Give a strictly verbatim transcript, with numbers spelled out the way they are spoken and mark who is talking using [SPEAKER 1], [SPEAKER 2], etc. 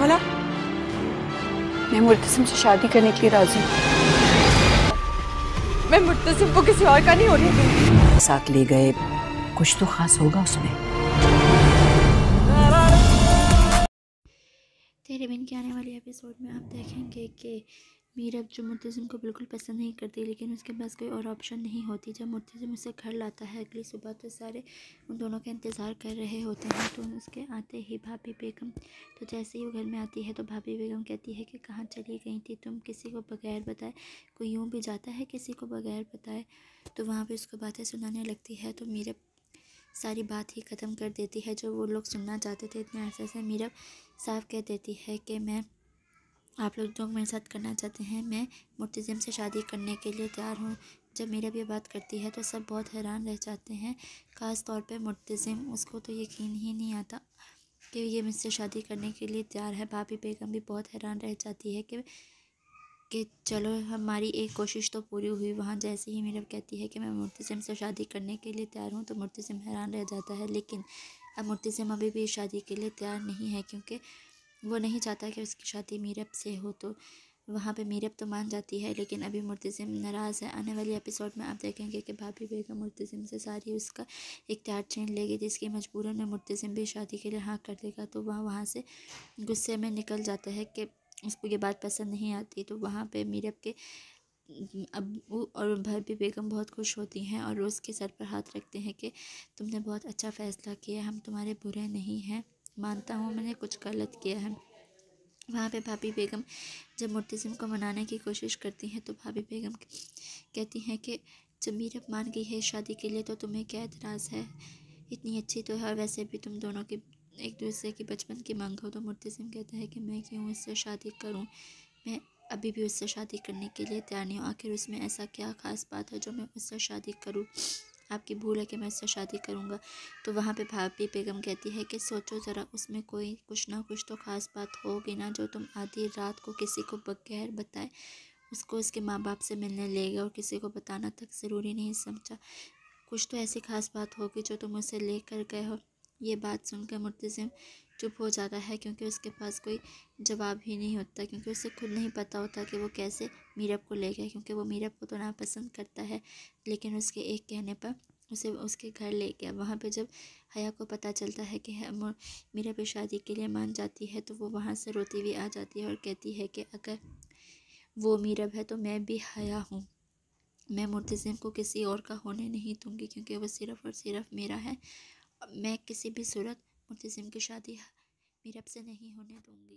[SPEAKER 1] बोला? मैं मुर्तसिम से शादी करने के लिए राजी हूँ। मैं मुर्तसिम को किसी और का नहीं होने दूंगी।
[SPEAKER 2] साथ ले गए, कुछ तो खास होगा उसमें।
[SPEAKER 3] तेरे बिन के आने वाले एपिसोड में आप देखेंगे कि मीरब जो मुर्तसिम को बिल्कुल पसंद नहीं करती, लेकिन उसके पास कोई और ऑप्शन नहीं होती। जब मुर्तसिम उसे घर लाता है अगली सुबह, तो सारे उन दोनों का इंतज़ार कर रहे होते हैं। तो उसके आते ही भाभी बेगम, तो जैसे ही वो घर में आती है तो भाभी बेगम कहती है कि कहाँ चली गई थी तुम, किसी को बगैर बताए? कोई यूँ भी जाता है किसी को बगैर बताए? तो वहाँ पर उसको बातें सुनाने लगती है। तो मीरब सारी बात ही ख़त्म कर देती है जो वो लोग सुनना चाहते थे। इतने अरसे से मीरब साफ कह देती है कि मैं, आप लोग जो मेरे साथ करना चाहते हैं, मैं मुर्तसिम से शादी करने के लिए तैयार हूँ। जब मीरब ये बात करती है तो सब बहुत हैरान रह जाते हैं, ख़ास तौर पे मुर्तसिम। उसको तो यकीन ही नहीं आता कि ये मुझसे शादी करने के लिए तैयार है। भाभी बेगम भी बहुत हैरान रह जाती है कि कि चलो हमारी एक कोशिश तो पूरी हुई। वहाँ जैसे ही मीरब कहती है कि मैं मुर्तसिम से शादी करने के लिए तैयार हूँ, तो मुर्तसिम हैरान रह जाता है। लेकिन अब मुर्तसिम अभी भी शादी के लिए तैयार नहीं है, क्योंकि वो नहीं चाहता कि उसकी शादी मीरब से हो। तो वहाँ पे मीरब तो मान जाती है, लेकिन अभी मुर्तसिम नाराज़ है। आने वाले एपिसोड में आप देखेंगे कि भाभी बेगम मुर्तसिम से सारी उसका इख्तियार छीन लेगी, जिसकी मजबूरन में मुर्तसिम भी शादी के लिए हाँ कर देगा। तो वह वहाँ से गुस्से में निकल जाता है कि उसको ये बात पसंद नहीं आती। तो वहाँ पे मीरब के अब्बू और भाभी बेगम बहुत खुश होती हैं और उसके सर पर हाथ रखते हैं कि तुमने बहुत अच्छा फ़ैसला किया, हम तुम्हारे बुरे नहीं हैं, मानता हूँ मैंने कुछ गलत किया है। वहाँ पे भाभी बेगम जब मुर्तसिम को मनाने की कोशिश करती हैं, तो भाभी बेगम कहती हैं कि जब मीरब मान गई है शादी के लिए तो तुम्हें क्या एतराज़ है, इतनी अच्छी तो है, वैसे भी तुम दोनों की एक दूसरे की बचपन की मांग हो। तो मुर्तसिम कहता है कि मैं क्यों उससे शादी करूं, मैं अभी भी उससे शादी करने के लिए तैयार नहीं हूँ। आखिर उसमें ऐसा क्या ख़ास बात है जो मैं उससे शादी करूँ, आपकी भूल है कि मैं उससे शादी करूँगा। तो वहाँ पे भाभी बेगम कहती है कि सोचो ज़रा, उसमें कोई कुछ ना कुछ तो ख़ास बात होगी ना, जो तुम आधी रात को किसी को बगैर बताए उसको उसके माँ बाप से मिलने ले गए और किसी को बताना तक ज़रूरी नहीं समझा। कुछ तो ऐसी ख़ास बात होगी जो तुम उसे ले कर गए हो। ये बात सुनकर मुर्तसिम चुप हो जाता है, क्योंकि उसके पास कोई जवाब ही नहीं होता, क्योंकि उसे खुद नहीं पता होता कि वो कैसे मीरब को ले गया, क्योंकि वो मीरब को तो नापसंद करता है, लेकिन उसके एक कहने पर उसे उसके घर ले गया। वहाँ पे जब हया को पता चलता है कि मीरब शादी के लिए मान जाती है, तो वो वहाँ से रोती हुई आ जाती है और कहती है कि अगर वो मीरब है तो मैं भी हया हूँ, मैं मुर्तसिम को किसी और का होने नहीं दूँगी, क्योंकि वो सिर्फ़ और सिर्फ मेरा है। मैं किसी भी सूरत मुर्तसिम की शादी मीरब से नहीं होने दूँगी।